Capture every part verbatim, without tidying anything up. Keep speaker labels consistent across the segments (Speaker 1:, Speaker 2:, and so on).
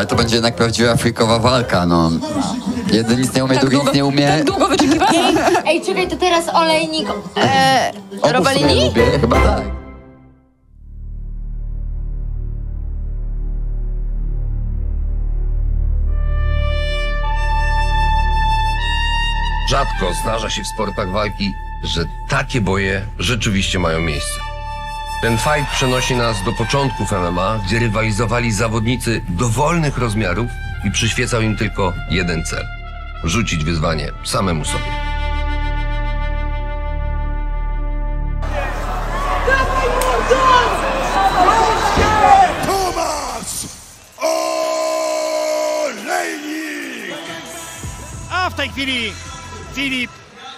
Speaker 1: ale to będzie jednak prawdziwa freakowa walka, no. Jeden nic nie umie,
Speaker 2: Tak
Speaker 1: drugi
Speaker 2: długo,
Speaker 1: nic nie umie.
Speaker 2: tak długo wyczekiwać?
Speaker 3: Ej, czekaj, to teraz olejnik.
Speaker 2: Eee,
Speaker 1: Obu w sumie
Speaker 2: Robalini?
Speaker 1: lubię, chyba tak.
Speaker 4: Rzadko zdarza się w sportach walki, że takie boje rzeczywiście mają miejsce. Ten fight przenosi nas do początków M M A, gdzie rywalizowali zawodnicy dowolnych rozmiarów i przyświecał im tylko jeden cel – rzucić wyzwanie samemu sobie.
Speaker 5: Tomasz Olejnik!
Speaker 6: A w tej chwili Filip.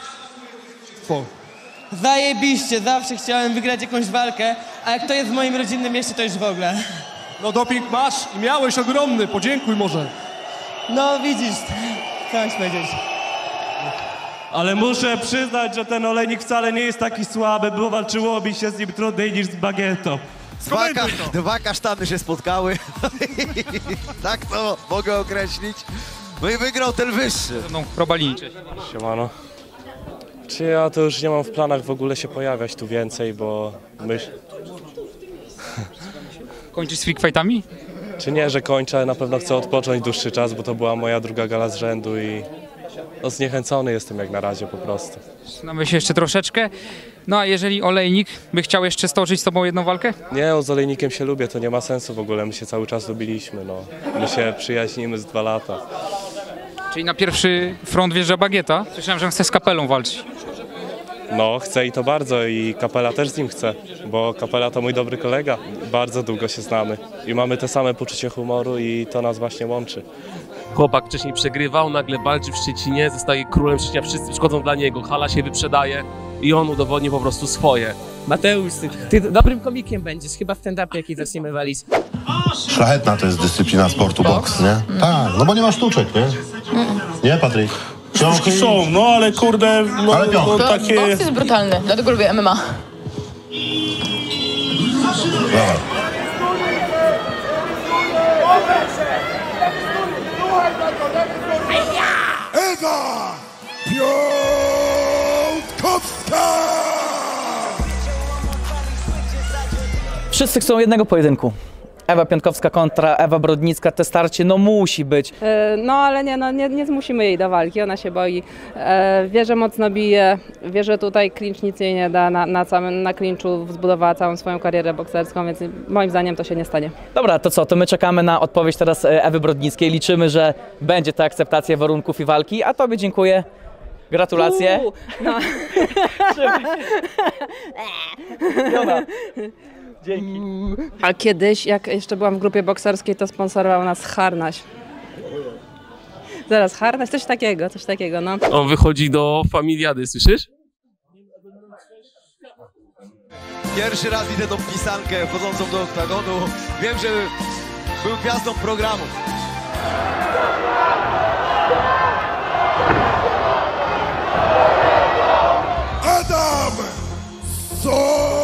Speaker 7: Zajebiście, zawsze chciałem wygrać jakąś walkę, a jak to jest w moim rodzinnym mieście, to już w ogóle.
Speaker 8: No doping masz i miałeś ogromny, podziękuj może.
Speaker 7: No widzisz, co mam ci powiedzieć.
Speaker 9: Ale muszę przyznać, że ten olejnik wcale nie jest taki słaby, bo walczyłoby się z nim trudniej niż z bagietą.
Speaker 5: Dwa, ka dwa kasztany się spotkały. Tak to mogę określić. No i wygrał ten wyższy.
Speaker 10: No, Robalini.
Speaker 9: Siemano. Czy ja to już nie mam w planach w ogóle się pojawiać tu więcej, bo myśl...
Speaker 10: Kończysz z freak fightami?
Speaker 9: Czy nie, że kończę, na pewno chcę odpocząć dłuższy czas, bo to była moja druga gala z rzędu i no, zniechęcony jestem jak na razie po prostu.
Speaker 10: Znamy się jeszcze troszeczkę. No a jeżeli olejnik by chciał jeszcze stoczyć z tobą jedną walkę?
Speaker 9: Nie, z olejnikiem się lubię, to nie ma sensu w ogóle, my się cały czas lubiliśmy, no. My się przyjaźnimy z dwa lata.
Speaker 10: Czyli na pierwszy front wjeżdża Bagieta. Słyszałem, że on chce z Kapelą walczyć.
Speaker 9: No, chcę i to bardzo i Kapela też z nim chce, bo Kapela to mój dobry kolega. Bardzo długo się znamy i mamy te same poczucie humoru i to nas właśnie łączy.
Speaker 11: Chłopak wcześniej przegrywał, nagle walczy w Szczecinie, zostaje królem Szczecina, wszyscy przychodzą dla niego, hala się wyprzedaje i on udowodni po prostu swoje.
Speaker 12: Mateusz, ty, ty dobrym komikiem będziesz, chyba w stand-upie jakiej zaczniemy walić.
Speaker 13: Szlachetna to jest dyscyplina sportu boks, nie? Mm. Tak, no bo nie ma sztuczek, nie? Mm. Nie, Patryk?
Speaker 14: Piąchy są, no ale kurde, no,
Speaker 13: ale
Speaker 14: no takie...
Speaker 2: Boks jest brutalny, dlatego lubię M M A.
Speaker 13: Dawaj.
Speaker 5: Ewa Piątkowska!
Speaker 15: Wszyscy chcą jednego pojedynku. Ewa Piątkowska kontra Ewa Brodnicka, te starcie no musi być.
Speaker 16: No ale nie, no, nie, nie zmusimy jej do walki, ona się boi. E, wie, że mocno bije, wie, że tutaj klincz nic jej nie da, na, na, całym, na klinczu zbudowała całą swoją karierę bokserską, więc moim zdaniem to się nie stanie.
Speaker 15: Dobra, to co, to my czekamy na odpowiedź teraz Ewy Brodnickiej, liczymy, że będzie ta akceptacja warunków i walki, a tobie dziękuję. Gratulacje.
Speaker 16: Uuu, no.
Speaker 15: Dzięki.
Speaker 16: A kiedyś, jak jeszcze byłam w grupie bokserskiej, to sponsorował nas Harnaś. Zaraz, Harnaś, coś takiego, coś takiego, no.
Speaker 11: On wychodzi do familiady, słyszysz?
Speaker 5: Pierwszy raz widzę tą pisankę wchodzącą do oktagonu. Wiem, że był gwiazdą programu. Adam Soroko!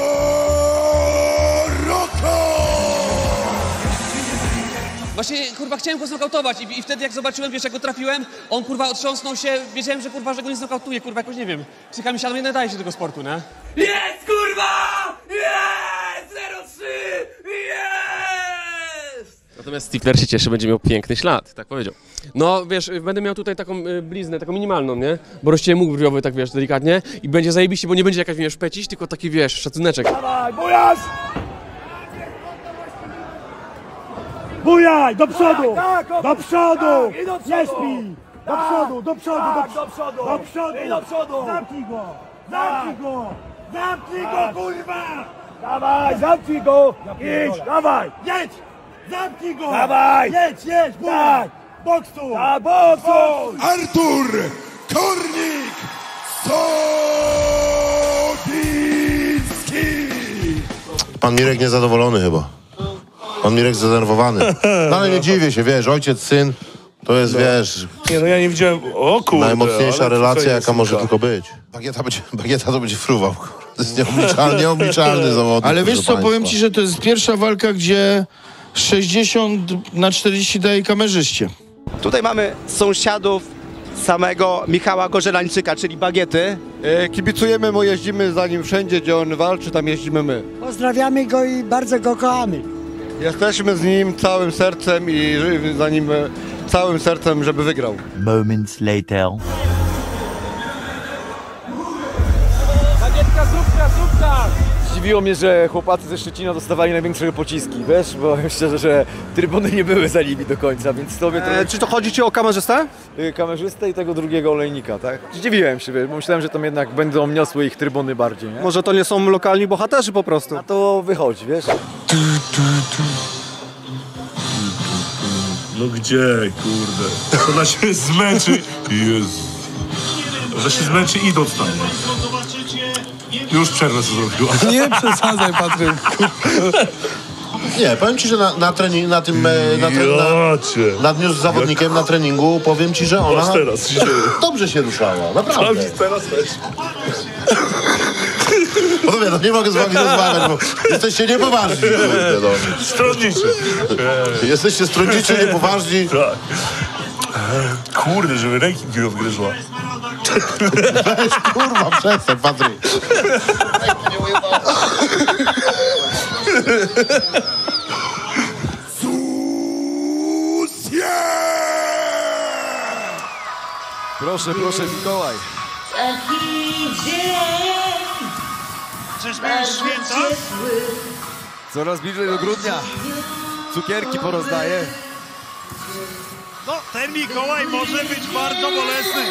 Speaker 7: Właśnie, kurwa, chciałem go znokautować i, i wtedy jak zobaczyłem, wiesz, jak go trafiłem, on, kurwa, otrząsnął się, wiedziałem, że, kurwa, że go nie znokautuje, kurwa, jakoś, nie wiem. Psycha mi siadła, nie nadaje się tego sportu, nie?
Speaker 17: Jest, kurwa! Jest! zero trzy! Jest!
Speaker 11: Natomiast Stifler się cieszy, będzie miał piękny ślad, tak powiedział. No, wiesz, będę miał tutaj taką y, bliznę, taką minimalną, nie? Bo rozciąłem mógł brwiowy, tak wiesz, delikatnie i będzie zajebiście, bo nie będzie jakaś, wiesz, pecić, tylko taki, wiesz, szacuneczek.
Speaker 17: Dawaj, bujasz! Bujaj, do przodu! Tak, tak, do przodu! Tak, i do przodu! Nie śpi! Do tak, przodu, do przodu, tak, do, do przodu! Do przodu! I do przodu! Zamknij go! Zamknij go! Zamknij go, kurwa! Dawaj, zamknij go! Idź, dawaj! Jedź! Zamknij go! Dawaj! Jedź, jedź, bujaj! Boksu! Tak, boksu!
Speaker 5: Artur Kornik Sobiński!
Speaker 13: Pan Mirek niezadowolony chyba. Pan Mirek zdenerwowany. No ale nie dziwię się, wiesz, ojciec, syn, to jest, no. wiesz...
Speaker 14: Nie, no ja nie widziałem, o kurde...
Speaker 13: Najmocniejsza relacja, jaka może tylko być. Bagieta, będzie, bagieta to będzie fruwał, to jest nieobliczalny, nieobliczalny zawodnik.
Speaker 18: Ale wiesz co, powiem ci, że to jest pierwsza walka, gdzie sześćdziesiąt na czterdzieści daje kamerzyście.
Speaker 19: Tutaj mamy sąsiadów samego Michała Korzelańczyka, czyli Bagiety.
Speaker 20: E, kibicujemy mu, jeździmy za nim wszędzie, gdzie on walczy, tam jeździmy my.
Speaker 17: Pozdrawiamy go i bardzo go kochamy.
Speaker 20: Jesteśmy z nim całym sercem i za nim całym sercem, żeby wygrał.
Speaker 21: Moments later.
Speaker 22: Bagietka, zupka, zupka! Zdziwiło mnie, że chłopacy ze Szczecina dostawali największe pociski, wiesz, bo szczerze, że trybuny nie były za nimi do końca, więc to mnie trochę...
Speaker 19: E, czy to chodzi ci o kamerzystę?
Speaker 22: Kamerzystę i tego drugiego olejnika, tak? Zdziwiłem się, bo myślałem, że tam jednak będą niosły ich trybuny bardziej, nie?
Speaker 19: Może to nie są lokalni bohaterzy po prostu?
Speaker 22: A to wychodzi, wiesz?
Speaker 14: No gdzie, kurde? Ona się zmęczy. Jezu. Że się zmęczy idąc tam. Już przerwę co zrobiła.
Speaker 18: Nie przesadzaj, Patryk.
Speaker 13: Nie, powiem ci, że na, na, trening, na tym, e, na, tre, na, na dniu z zawodnikiem na treningu, powiem ci, że ona
Speaker 14: teraz
Speaker 13: dobrze się ruszała, naprawdę.
Speaker 14: Teraz też.
Speaker 13: Panowie, no nie mogę z wami rozmawiać, bo jesteście niepoważni. Kurde, no.
Speaker 14: Stronniczy.
Speaker 13: Jesteście stronniczy, niepoważni.
Speaker 14: Tak. Kurde, żeby ręki mi odgryzła.
Speaker 13: Weź, kurwa, przestań, Patryk.
Speaker 5: Proszę, proszę, Mikołaj.
Speaker 17: Taki dzień.
Speaker 6: Czyżby już święta?
Speaker 5: Coraz bliżej do grudnia. Cukierki porozdaje.
Speaker 6: No, ten Mikołaj może być bardzo bolesny.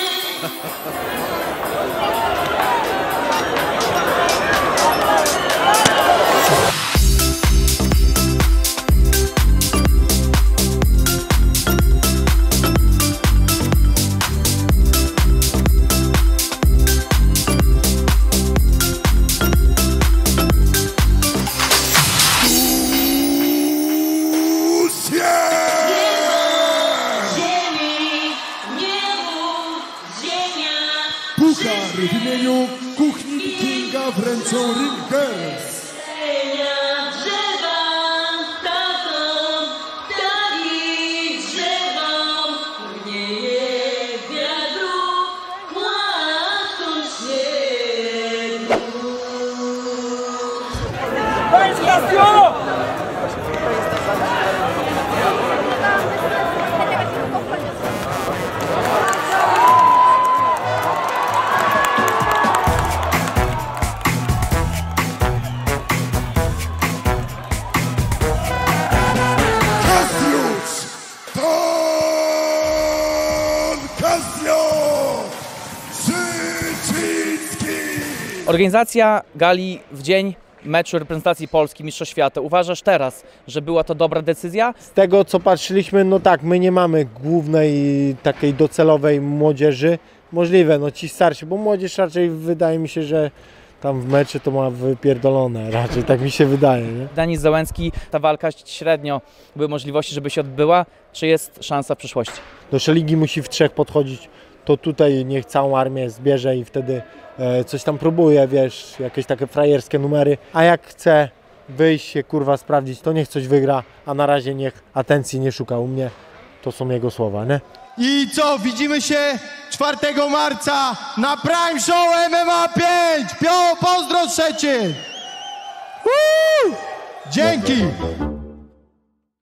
Speaker 17: W imieniu kuchni Wikinga wręczą Ringers.
Speaker 15: Organizacja gali w dzień meczu reprezentacji Polski Mistrzostw Świata. Uważasz teraz, że była to dobra decyzja?
Speaker 23: Z tego co patrzyliśmy, no tak, my nie mamy głównej takiej docelowej młodzieży. Możliwe, no ci starsi, bo młodzież raczej wydaje mi się, że tam w meczu to ma wypierdolone, raczej tak mi się wydaje. Nie?
Speaker 15: Denis Załęcki, ta walka średnio były możliwości, żeby się odbyła. Czy jest szansa w przyszłości?
Speaker 23: Do szeligi musi w trzech podchodzić, to tutaj niech całą armię zbierze i wtedy e, coś tam próbuje, wiesz, jakieś takie frajerskie numery. A jak chce wyjść się, kurwa, sprawdzić, to niech coś wygra, a na razie niech atencji nie szuka u mnie. To są jego słowa, nie?
Speaker 18: I co, widzimy się czwartego marca na Prime Show M M A pięć! Pio, pozdro Szczecin! Woo! Dzięki!